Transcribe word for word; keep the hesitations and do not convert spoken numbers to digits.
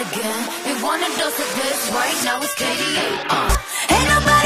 again. You want a dose of this right now? It's K D A. Uh. Ain't nobody